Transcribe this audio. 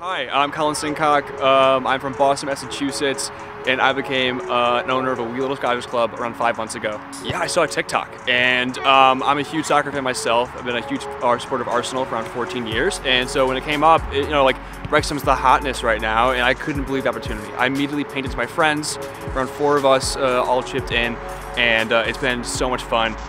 Hi, I'm Colin Sincock. I'm from Boston, Massachusetts, and I became an owner of a wee little Scottish club around 5 months ago. Yeah, I saw TikTok, and I'm a huge soccer fan myself. I've been a huge supporter of Arsenal for around 14 years, and so when it came up, like Wrexham's the hotness right now, and I couldn't believe the opportunity. I immediately painted to my friends. Around 4 of us all chipped in, and it's been so much fun.